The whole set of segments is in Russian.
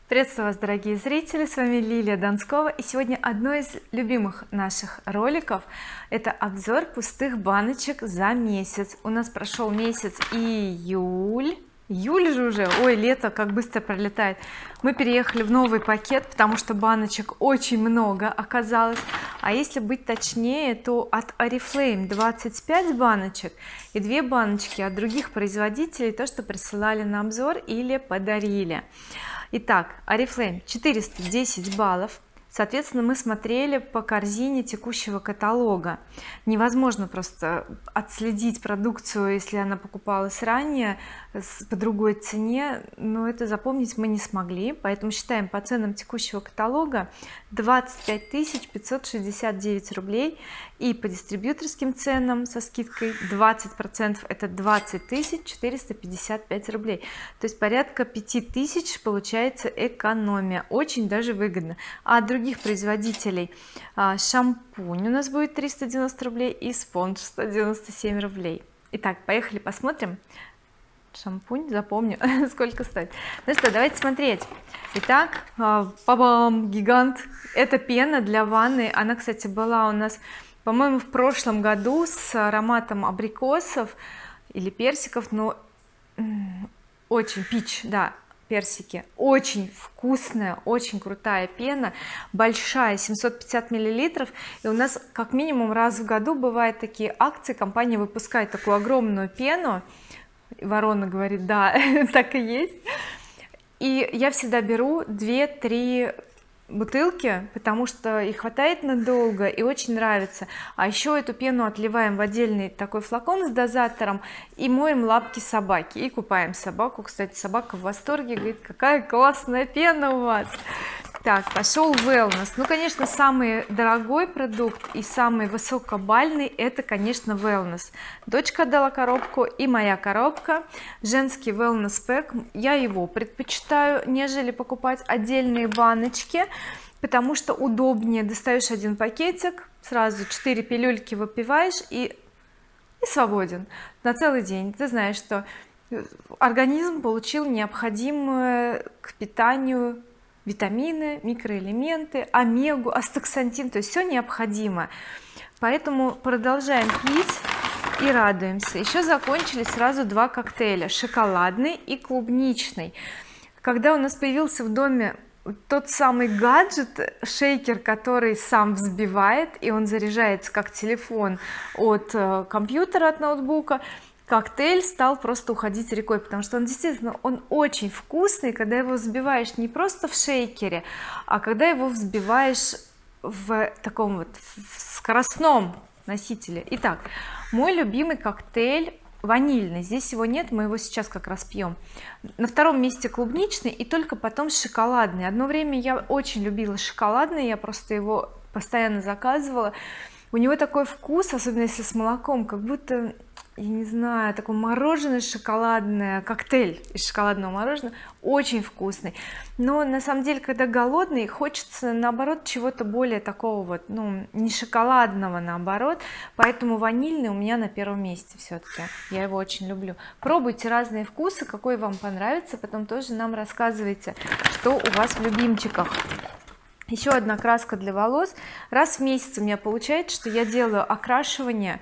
Приветствую вас, дорогие зрители, с вами Лилия Донскова, и сегодня одно из любимых наших роликов — это обзор пустых баночек за месяц. У нас прошел месяц июль же уже, ой, лето как быстро пролетает. Мы переехали в новый пакет, потому что баночек очень много оказалось, а если быть точнее, то от oriflame 25 баночек и 2 баночки от других производителей, то, что присылали на обзор или подарили. Итак, oriflame 410 баллов. Соответственно, мы смотрели по корзине текущего каталога. Невозможно просто отследить продукцию, если она покупалась ранее по другой цене, но это запомнить мы не смогли, поэтому считаем по ценам текущего каталога 25 569 рублей, и по дистрибьюторским ценам со скидкой 20% это 20 455 рублей, то есть порядка 5000 получается экономия, очень даже выгодно. А от других производителей шампунь у нас будет 390 рублей и спонж 197 рублей. Итак, поехали посмотрим. Шампунь, запомню сколько стоит. Ну что, давайте смотреть. Итак, па-бам, гигант. Это пена для ванны. Она, кстати, была у нас, по-моему, в прошлом году с ароматом абрикосов или персиков, но очень пич, да, персики. Очень вкусная, очень крутая пена, большая, 750 миллилитров, и у нас как минимум раз в году бывают такие акции, компания выпускает такую огромную пену. Ворона говорит, да, так и есть. И я всегда беру 2-3 бутылки, потому что их хватает надолго и очень нравится. А еще эту пену отливаем в отдельный такой флакон с дозатором и моем лапки собаки и купаем собаку. Кстати, собака в восторге, говорит, какая классная пена у вас. Так, пошел wellness. Ну, конечно, самый дорогой продукт и самый высокобальный — это, конечно, wellness. Дочка дала коробку и моя коробка, женский wellness пэк. Я его предпочитаю, нежели покупать отдельные баночки, потому что удобнее. Достаешь один пакетик, сразу 4 пилюльки выпиваешь и свободен на целый день. Ты знаешь, что организм получил необходимое к питанию витамины, микроэлементы, омегу, астаксантин, то есть все необходимо, поэтому продолжаем пить и радуемся. Еще закончились сразу 2 коктейля, шоколадный и клубничный. Когда у нас появился в доме тот самый гаджет, шейкер, который сам взбивает и он заряжается как телефон от компьютера, от ноутбука, коктейль стал просто уходить рекой, потому что он действительно, он очень вкусный, когда его взбиваешь не просто в шейкере, а когда его взбиваешь в таком вот скоростном носителе. Итак, мой любимый коктейль ванильный, здесь его нет, мы его сейчас как раз пьем. На втором месте клубничный и только потом шоколадный. Одно время я очень любила шоколадный, я просто его постоянно заказывала. У него такой вкус, особенно если с молоком, как будто, я не знаю, такой мороженое шоколадное, коктейль из шоколадного мороженого, очень вкусный. Но на самом деле, когда голодный, хочется наоборот чего-то более такого вот, ну, не шоколадного, наоборот, поэтому ванильный у меня на первом месте. Все-таки я его очень люблю. Пробуйте разные вкусы, какой вам понравится, потом тоже нам рассказывайте, что у вас в любимчиках. Еще одна краска для волос. Раз в месяц у меня получается, что я делаю окрашивание,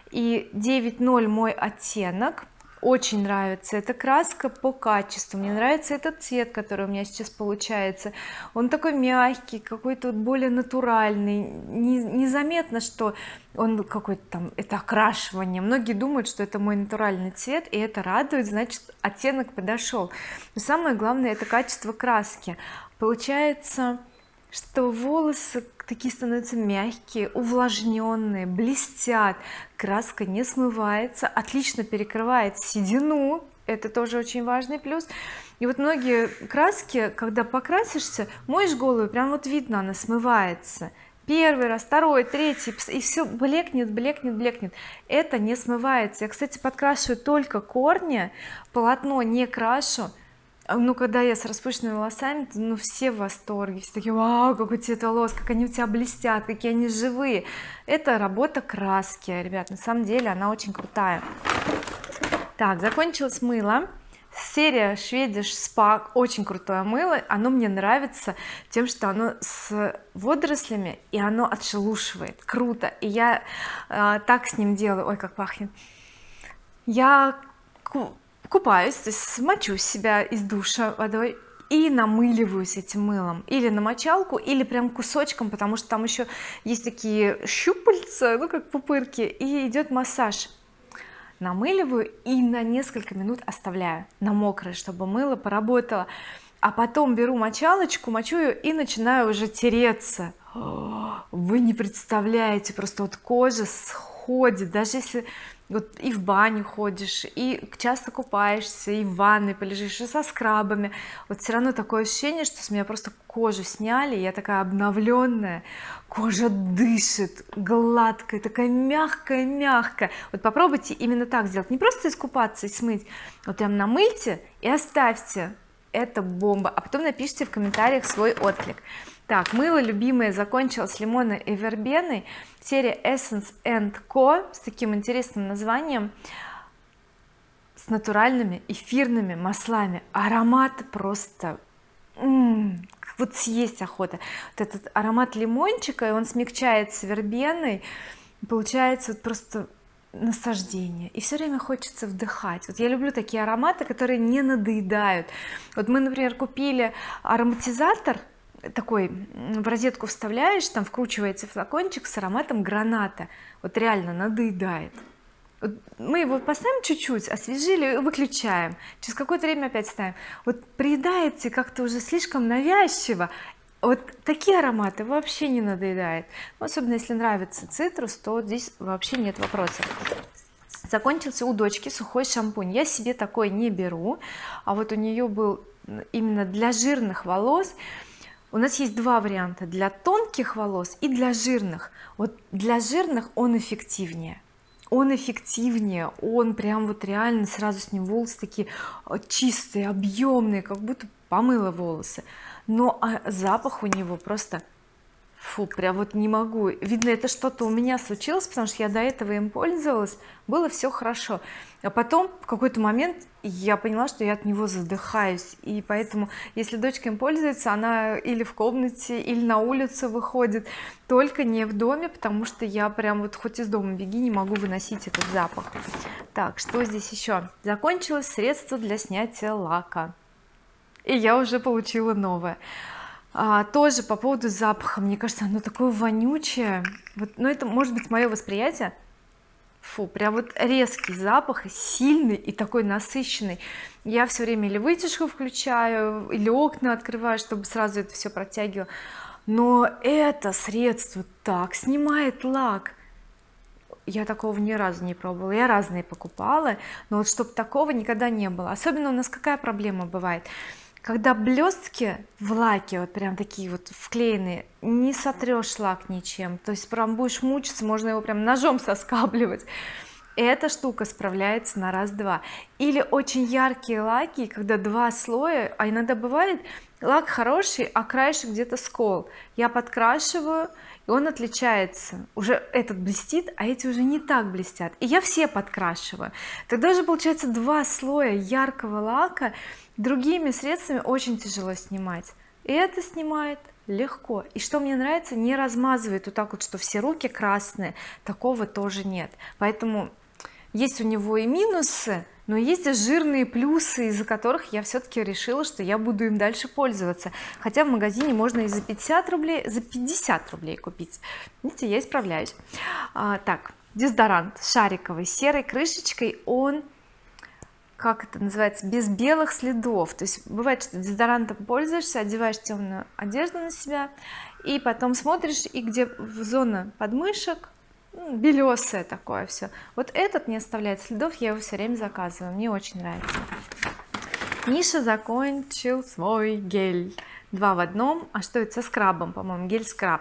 и 9.0 мой оттенок. Очень нравится эта краска по качеству, мне нравится этот цвет, который у меня сейчас получается. Он такой мягкий, какой-то вот более натуральный, незаметно, что он какой-то там, это окрашивание. Многие думают, что это мой натуральный цвет, и это радует, значит оттенок подошел. Но самое главное — это качество краски. Получается, что волосы такие становятся мягкие, увлажненные, блестят, краска не смывается, отлично перекрывает седину, это тоже очень важный плюс. И вот многие краски, когда покрасишься, моешь голову, прям вот видно, она смывается. Первый раз, второй, третий, и все блекнет, блекнет, блекнет. Это не смывается. Я, кстати, подкрашиваю только корни, полотно не крашу. Ну, когда я с распущенными волосами, то, ну, все в восторге, все такие: вау, какой цвет волос, как они у тебя блестят, какие они живые. Это работа краски, ребят, на самом деле она очень крутая. Так, закончилось мыло, серия Swedish Spa, очень крутое мыло, оно мне нравится тем, что оно с водорослями и оно отшелушивает, круто. И я так с ним делаю, ой, как пахнет. Я купаюсь, то есть мочу себя из душа водой и намыливаюсь этим мылом, или на мочалку, или прям кусочком, потому что там еще есть такие щупальца, ну как пупырки, и идет массаж. Намыливаю и на несколько минут оставляю на мокрое, чтобы мыло поработало, а потом беру мочалочку, мочу ее и начинаю уже тереться. Вы не представляете, просто вот кожа сходит, даже если вот и в баню ходишь, и часто купаешься, и в ванной полежишь, и со скрабами, вот все равно такое ощущение, что с меня просто кожу сняли, я такая обновленная, кожа дышит, гладкая, такая мягкая. Вот попробуйте именно так сделать, не просто искупаться и смыть, вот прям намыльте и оставьте, это бомба, а потом напишите в комментариях свой отклик. Так, мыло любимое закончилось лимонной и вербеной, серия Essence Co с таким интересным названием, с натуральными эфирными маслами, аромат просто вот съесть охота. Вот этот аромат лимончика, и он смягчается вербеной, получается вот просто наслаждение, и все время хочется вдыхать. Вот я люблю такие ароматы, которые не надоедают. Вот мы, например, купили ароматизатор такой, в розетку вставляешь, там вкручивается флакончик с ароматом граната, вот реально надоедает. Вот мы его поставим чуть-чуть, освежили, выключаем, через какое-то время опять ставим, вот приедается как-то уже слишком навязчиво. Вот такие ароматы вообще не надоедает, особенно если нравится цитрус, то здесь вообще нет вопросов. Закончился у дочки сухой шампунь, я себе такой не беру, а вот у нее был именно для жирных волос. У нас есть два варианта: для тонких волос и для жирных. Вот для жирных он эффективнее, он прям вот реально сразу с ним волосы такие чистые, объемные, как будто помыла волосы, но запах у него просто фу, прям вот не могу, видно, это что-то у меня случилось, потому что я до этого им пользовалась, было все хорошо, а потом в какой-то момент я поняла, что я от него задыхаюсь, и поэтому если дочка им пользуется, она или в комнате, или на улицу выходит, только не в доме, потому что я прям вот хоть из дома беги, не могу выносить этот запах. Так, что здесь еще? Закончилось средство для снятия лака, и я уже получила новое. Тоже по поводу запаха, мне кажется, оно такое вонючее, вот, но это может быть мое восприятие. Фу, прям вот резкий запах, сильный и такой насыщенный. Я все время или вытяжку включаю, или окна открываю, чтобы сразу это все протягивало, но это средство так снимает лак, я такого ни разу не пробовала, я разные покупала, но вот чтобы такого никогда не было. Особенно у нас какая проблема бывает, когда блестки в лаке вот прям такие вот вклеенные, не сотрешь лак ничем, то есть прям будешь мучиться, можно его прям ножом соскабливать. Эта штука справляется на раз-два. Или очень яркие лаки, когда два слоя, а иногда бывает лак хороший, а краешек где-то скол, я подкрашиваю, и он отличается, уже этот блестит, а эти уже не так блестят, и я все подкрашиваю, тогда уже получается два слоя яркого лака. Другими средствами очень тяжело снимать, и это снимает легко. И что мне нравится, не размазывает вот так вот, что все руки красные, такого тоже нет. Поэтому есть у него и минусы, но есть и жирные плюсы, из-за которых я все-таки решила, что я буду им дальше пользоваться, хотя в магазине можно и за 50 рублей, за 50 рублей купить. Видите, я исправляюсь. Так, дезодорант шариковый, серой крышечкой, он, как это называется, без белых следов. То есть бывает, что дезодорантом пользуешься, одеваешь темную одежду на себя, и потом смотришь, и где в зона подмышек белесое такое все, вот этот не оставляет следов, я его все время заказываю, мне очень нравится. Миша закончил свой гель 2 в 1, а что это, со скрабом, по-моему, гель-скраб.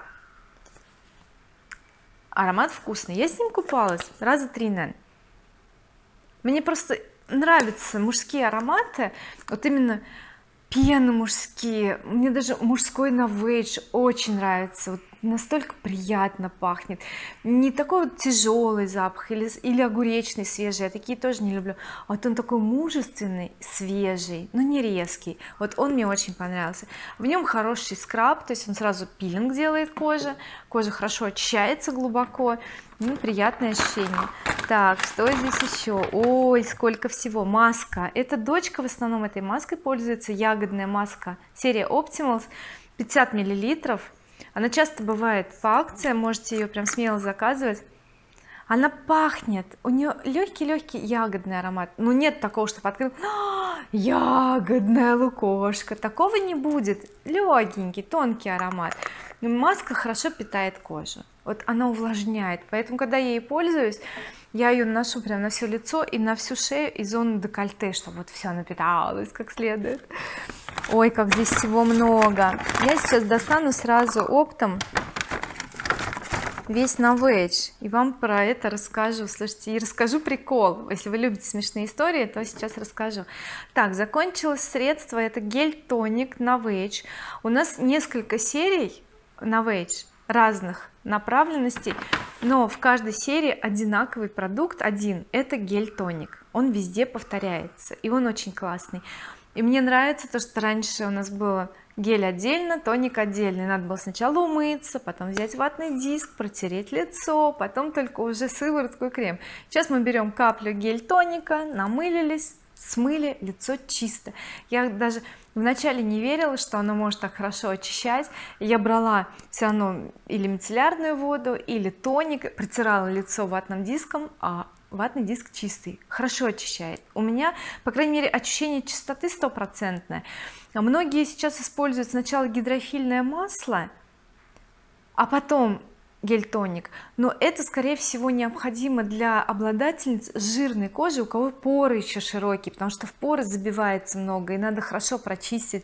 Аромат вкусный, я с ним купалась раза 3, наверное. Мне просто нравятся мужские ароматы, вот именно пены мужские, мне даже мужской Novage очень нравится, вот настолько приятно пахнет, не такой вот тяжелый запах или огуречный свежий, я такие тоже не люблю, а вот он такой мужественный, свежий, но не резкий, вот он мне очень понравился. В нем хороший скраб, то есть он сразу пилинг делает кожа хорошо очищается глубоко, приятное ощущение. Так, что здесь еще? Ой, сколько всего. Маска, это дочка в основном этой маской пользуется, ягодная маска, серия Optimals, 50 миллилитров. Она часто бывает по акциям, можете ее прям смело заказывать. Она пахнет, у нее легкий ягодный аромат, но нет такого, что открыл ягодная лукошка, такого не будет. Легенький тонкий аромат. Маска хорошо питает кожу, вот она увлажняет, поэтому когда я ей пользуюсь, я ее наношу прям на все лицо и на всю шею и зону декольте, чтобы вот все напиталось как следует. Ой, как здесь всего много. Я сейчас достану сразу оптом весь Novage и вам про это расскажу. Слушайте, и расскажу прикол, если вы любите смешные истории, то сейчас расскажу. Так, закончилось средство, это гель-тоник Novage. У нас несколько серий Novage разных направленностей, но в каждой серии одинаковый продукт один, это гель-тоник, он везде повторяется и он очень классный. И мне нравится то, что раньше у нас было гель отдельно, тоник отдельно, надо было сначала умыться, потом взять ватный диск, протереть лицо, потом только уже сыворотку и крем. Сейчас мы берем каплю гель-тоника, намылились, смыли, лицо чисто. Я даже вначале не верила, что оно может так хорошо очищать. Я брала все равно или мицеллярную воду, или тоник, протирала лицо ватным диском, а ватный диск чистый, хорошо очищает. У меня, по крайней мере, ощущение чистоты стопроцентное. А многие сейчас используют сначала гидрофильное масло, а потом гель-тоник, но это скорее всего необходимо для обладательниц жирной кожи, у кого поры еще широкие, потому что в поры забивается много и надо хорошо прочистить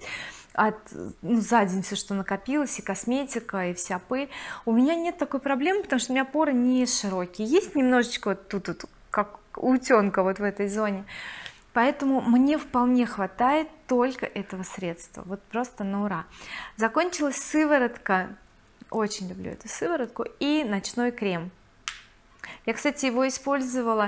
за день все, что накопилось, и косметика, и вся пыль. У меня нет такой проблемы, потому что у меня поры не широкие, есть немножечко вот тут как у утенка вот в этой зоне, поэтому мне вполне хватает только этого средства, вот просто на ура. Закончилась сыворотка, очень люблю эту сыворотку, и ночной крем. Я, кстати, его использовала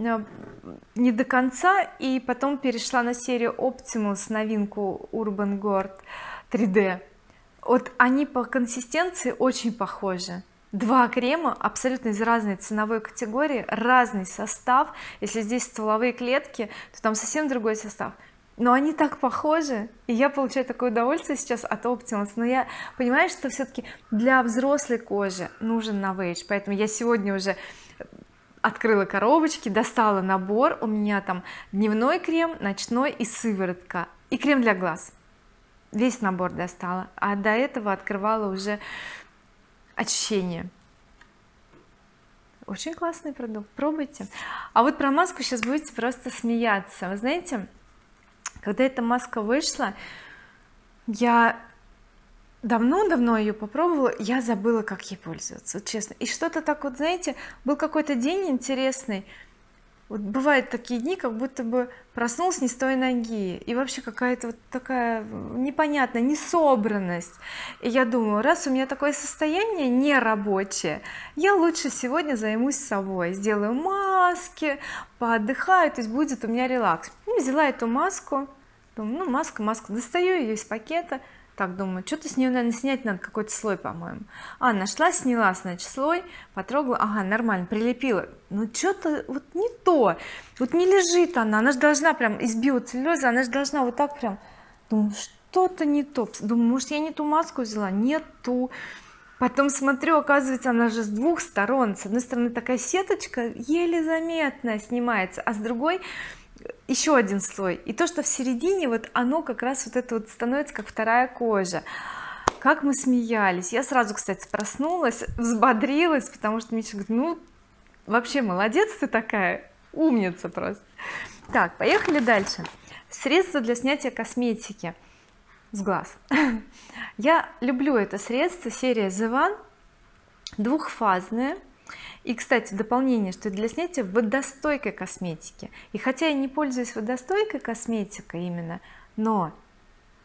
не до конца и потом перешла на серию Optimals, новинку Urban Gord 3D. Вот они по консистенции очень похожи, два крема абсолютно из разной ценовой категории, разный состав. Если здесь стволовые клетки, то там совсем другой состав, но они так похожи, и я получаю такое удовольствие сейчас от Optimals. Но я понимаю, что все-таки для взрослой кожи нужен Novage, поэтому я сегодня уже открыла коробочки, достала набор. У меня там дневной крем, ночной и сыворотка, и крем для глаз, весь набор достала, а до этого открывала уже очищение. Очень классный продукт, пробуйте. А вот про маску сейчас будете просто смеяться. Вы знаете, когда эта маска вышла, я давно ее попробовала, я забыла, как ей пользоваться, вот честно. И что-то так вот, знаете, был какой-то день интересный, вот бывают такие дни, как будто бы проснулся не с той ноги, и вообще какая-то вот такая непонятная несобранность. И я думаю, раз у меня такое состояние нерабочее, я лучше сегодня займусь собой, сделаю маски, поотдыхаю, то есть будет у меня релакс. Взяла эту маску, думаю, ну маска, достаю ее из пакета, так думаю, что-то с нее, наверное, снять надо, какой-то слой, по-моему. Нашла, сняла, значит, слой, потрогала, ага, нормально, прилепила. Но что-то вот не то, вот не лежит она же должна прям из биоцеллюлозы, она же должна вот так прям, думаю, что-то не то, думаю, может я не ту маску взяла, не ту. Потом смотрю, оказывается, она же с двух сторон, с одной стороны такая сеточка еле заметно снимается, а с другой еще один слой, и то, что в середине, вот оно как раз вот это вот становится как вторая кожа. Как мы смеялись, я сразу, кстати, проснулась, взбодрилась, потому что Миша говорит, ну вообще молодец ты такая, умница просто. Так, поехали дальше. Средство для снятия косметики с глаз. Я люблю это средство, серия The One, двухфазное. И, кстати, дополнение, что для снятия водостойкой косметики. И хотя я не пользуюсь водостойкой косметикой именно, но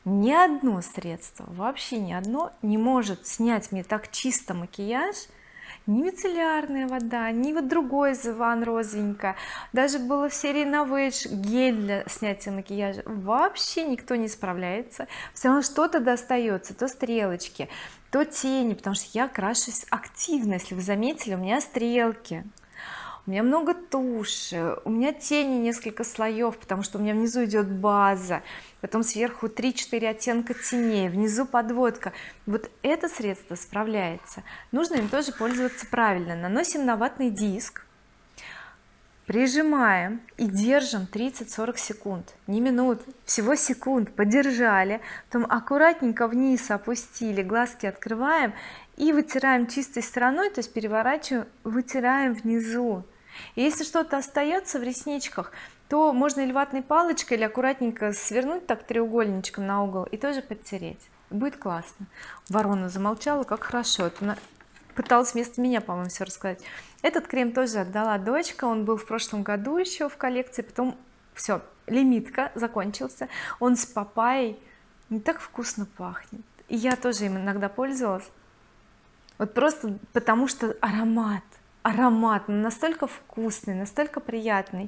ни одно средство, вообще ни одно не может снять мне так чисто макияж, ни мицеллярная вода, ни вот другой The One розовенькая, даже было в серии Novage гель для снятия макияжа, вообще никто не справляется. Все равно что-то достается, то стрелочки, то тени, потому что я крашусь активно, если вы заметили, у меня стрелки, у меня много туши, у меня тени несколько слоев, потому что у меня внизу идет база, потом сверху 3-4 оттенка теней, внизу подводка. Вот это средство справляется. Нужно им тоже пользоваться правильно. Наносим на ватный диск, прижимаем и держим 30-40 секунд, не минут, всего секунд, подержали, потом аккуратненько вниз опустили, глазки открываем и вытираем чистой стороной, то есть переворачиваем, вытираем внизу. И если что-то остается в ресничках, то можно или ватной палочкой, или аккуратненько свернуть так треугольничком на угол и тоже подтереть, будет классно. Ворона замолчала, как хорошо, это она пыталась вместо меня, по-моему, все рассказать. Этот крем тоже отдала дочка, он был в прошлом году еще в коллекции, потом все, лимитка закончился, он с папайей, не так вкусно пахнет, и я тоже им иногда пользовалась, вот просто потому что аромат настолько вкусный, настолько приятный,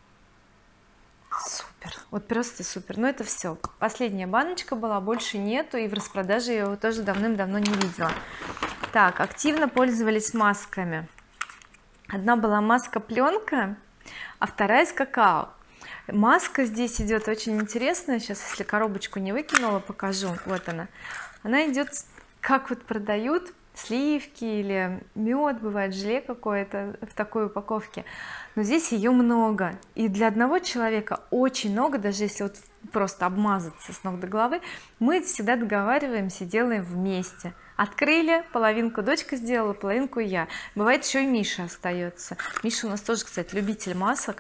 супер, вот просто супер. Но это все, последняя баночка была, больше нету, и в распродаже я его тоже давным-давно не видела. Так, активно пользовались масками. Одна была маска пленка, а вторая из какао. Маска здесь идет очень интересная, сейчас если коробочку не выкинула, покажу. Вот она идет, как вот продают сливки или мед, бывает желе какое-то в такой упаковке, но здесь ее много, и для одного человека очень много, даже если вот просто обмазаться с ног до головы. Мы всегда договариваемся, делаем вместе, открыли, половинку дочка сделала, половинку я, бывает еще и Миша остается. Миша у нас тоже, кстати, любитель масок.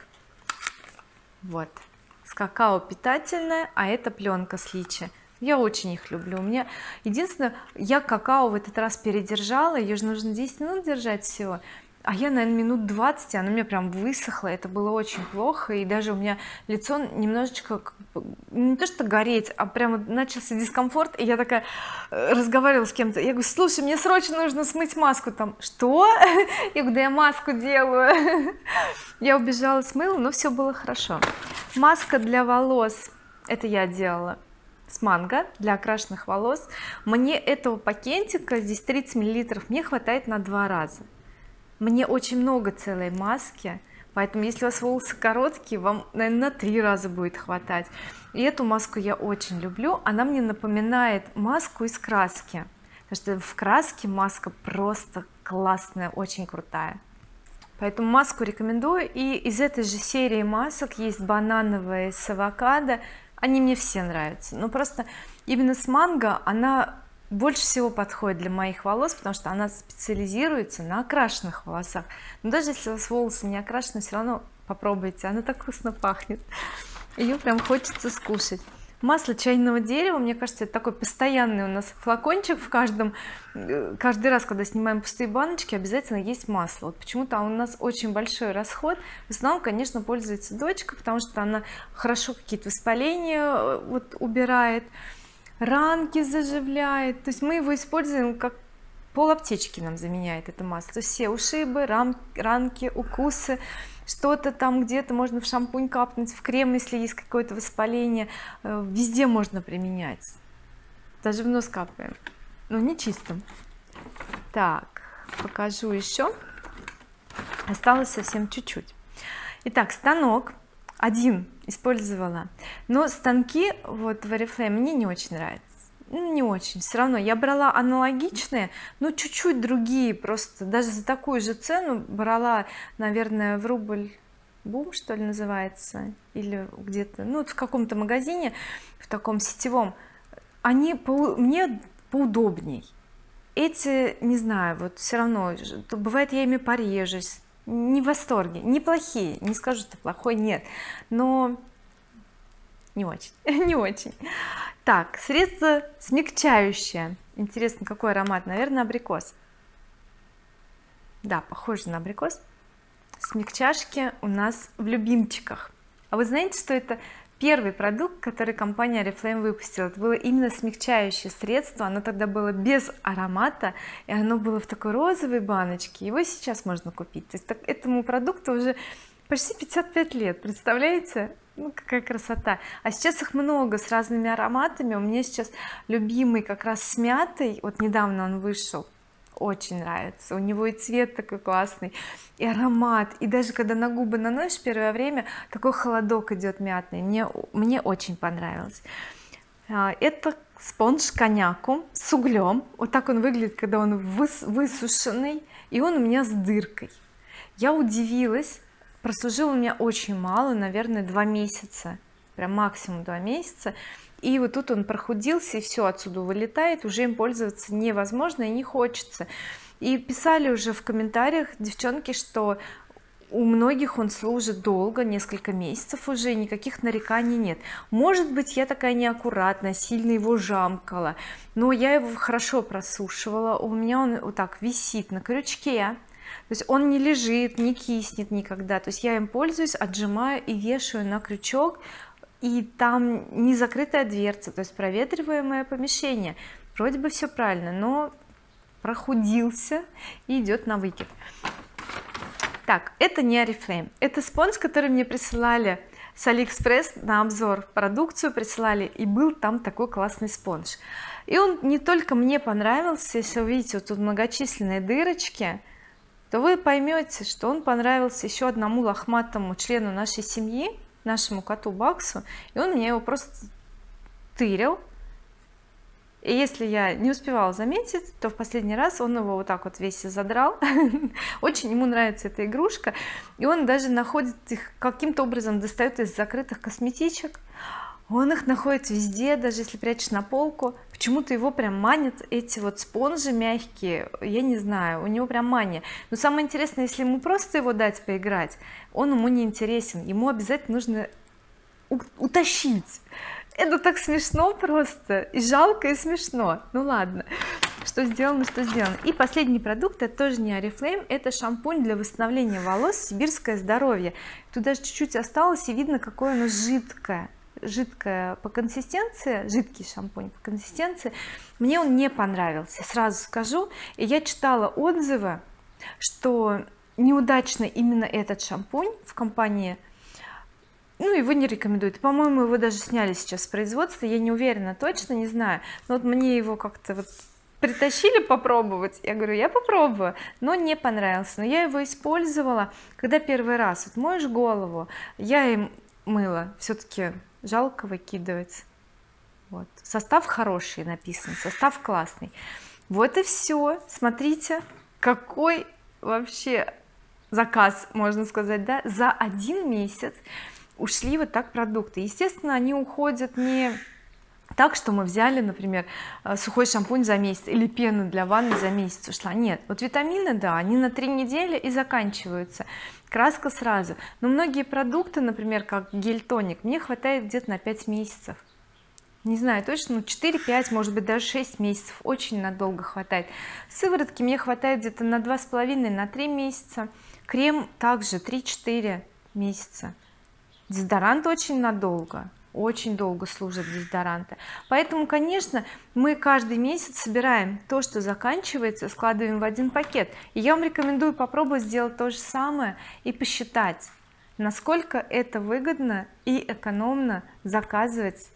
Вот, с какао питательная, а это пленка с личи. Я очень их люблю. У меня единственное, я какао в этот раз передержала, ее же нужно 10 минут держать всего, а я, наверное, минут 20, она у меня прям высохла, это было очень плохо, и даже у меня лицо немножечко не то что гореть, а прямо начался дискомфорт, и я такая разговаривала с кем-то, я говорю, слушай, мне срочно нужно смыть маску, там, что? Я говорю, да я маску делаю. Я убежала, смыла, но все было хорошо. Маска для волос, это я делала с манго для окрашенных волос. Мне этого пакетика, здесь 30 мл, мне хватает на 2 раза. Мне очень много целой маски, поэтому если у вас волосы короткие, вам, наверное, на 3 раза будет хватать. И эту маску я очень люблю, она мне напоминает маску из краски, потому что в краске маска просто классная, очень крутая, поэтому маску рекомендую. И из этой же серии масок есть банановая с авокадо, они мне все нравятся, но просто именно с манго она больше всего подходит для моих волос, потому что она специализируется на окрашенных волосах. Но даже если у вас волосы не окрашены, все равно попробуйте, она так вкусно пахнет, ее прям хочется скушать. Масло чайного дерева, мне кажется, это такой постоянный у нас флакончик в каждый раз, когда снимаем пустые баночки, обязательно есть масло. Вот почему-то у нас очень большой расход. В основном, конечно, пользуется дочка, потому что она хорошо какие-то воспаления вот убирает, ранки заживляет, то есть мы его используем как пол аптечки, нам заменяет это масло, то есть все ушибы, ранки, укусы, что-то там где-то можно в шампунь капнуть, в крем, если есть какое-то воспаление, везде можно применять, даже в нос капаем, но не чистым. Так, покажу еще, осталось совсем чуть-чуть. Итак, станок один использовала, но станки вот в Oriflame мне не очень нравятся, не очень, все равно я брала аналогичные, но чуть-чуть другие, просто даже за такую же цену брала, наверное, в Рубль Бум, что ли, называется, или где-то, ну, в каком-то магазине, в таком сетевом, они мне поудобней. Эти, не знаю, вот все равно, бывает, я ими порежусь, не в восторге, неплохие, не скажу, что плохой, нет, но не очень не очень. Так, средство смягчающее, интересно, какой аромат, наверное, абрикос, да, похоже на абрикос. Смягчашки у нас в любимчиках, а вы знаете, что это первый продукт, который компания Oriflame выпустила. Это было именно смягчающее средство, оно тогда было без аромата, и оно было в такой розовой баночке, его сейчас можно купить. То есть этому продукту уже почти 55 лет, представляете? Ну, какая красота. А сейчас их много с разными ароматами. У меня сейчас любимый как раз с мятой, вот недавно он вышел, очень нравится, у него и цвет такой классный, и аромат, и даже когда на губы наносишь первое время, такой холодок идет мятный, мне очень понравилось. Это спонж коньяку с углем, вот так он выглядит, когда он высушенный, и он у меня с дыркой. Я удивилась, прослужил у меня очень мало, наверное 2 месяца, прям максимум 2 месяца, и вот тут он прохудился, и все отсюда вылетает, уже им пользоваться невозможно и не хочется. И писали уже в комментариях девчонки, что у многих он служит долго, несколько месяцев уже, и никаких нареканий нет. Может быть, я такая неаккуратная, сильно его жамкала, но я его хорошо просушивала, у меня он вот так висит на крючке, то есть он не лежит, не киснет никогда. То есть я им пользуюсь, отжимаю и вешаю на крючок, и там не закрытая дверца, то есть проветриваемое помещение. Вроде бы все правильно, но прохудился и идет на выкид. Так, это не Oriflame, это спонж, который мне присылали с Алиэкспресс на обзор, продукцию присылали, и был там такой классный спонж. И он не только мне понравился, если вы видите вот тут многочисленные дырочки, то вы поймете, что он понравился еще одному лохматому члену нашей семьи, нашему коту Баксу, и он мне его просто тырил, и если я не успевала заметить, то в последний раз он его вот так вот весь задрал. Очень ему нравится эта игрушка, и он даже находит их, каким-то образом достает из закрытых косметичек, он их находит везде, даже если прячешь на полку. Почему-то его прям манят эти вот спонжи мягкие, я не знаю, у него прям мания. Но самое интересное, если ему просто его дать поиграть, он ему не интересен, ему обязательно нужно утащить. Это так смешно просто, и жалко, и смешно. Ну ладно, что сделано, что сделано. И последний продукт, это тоже не Oriflame, это шампунь для восстановления волос «Сибирское здоровье». Тут даже чуть-чуть осталось, и видно, какое оно жидкое по консистенции, жидкий шампунь по консистенции. Мне он не понравился, сразу скажу. И я читала отзывы, что неудачно именно этот шампунь в компании, ну его не рекомендуют. По-моему, его даже сняли сейчас с производства, я не уверена, точно не знаю, но вот мне его как-то вот притащили попробовать, я говорю, я попробую, но не понравился. Но я его использовала, когда первый раз вот моешь голову, я им мыла, все-таки жалко выкидывать. Вот состав хороший написан, состав классный. Вот и все. Смотрите, какой вообще заказ, можно сказать, да, за 1 месяц ушли вот так продукты. Естественно, они уходят не так, что мы взяли, например, сухой шампунь за месяц или пену для ванны за месяц ушла. Нет, вот витамины, да, они на 3 недели и заканчиваются, краска сразу. Но многие продукты, например, как гель-тоник, мне хватает где-то на 5 месяцев, не знаю точно, но 4-5, может быть даже 6 месяцев, очень надолго хватает. Сыворотки мне хватает где-то на 2,5, на 3 месяца, крем также 3-4 месяца. Дезодорант очень надолго, очень долго служат дезодоранты. Поэтому, конечно, мы каждый месяц собираем то, что заканчивается, складываем в один пакет. И я вам рекомендую попробовать сделать то же самое и посчитать, насколько это выгодно и экономно заказывать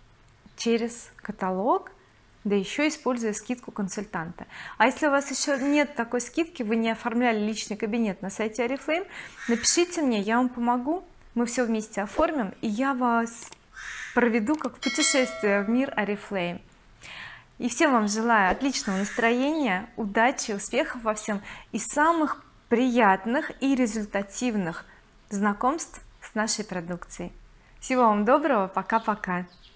через каталог, да еще используя скидку консультанта. А если у вас еще нет такой скидки, вы не оформляли личный кабинет на сайте Oriflame, напишите мне, я вам помогу, мы все вместе оформим, и я вас проведу как в путешествие в мир Oriflame. И всем вам желаю отличного настроения, удачи, успехов во всем и самых приятных и результативных знакомств с нашей продукцией. Всего вам доброго, пока-пока.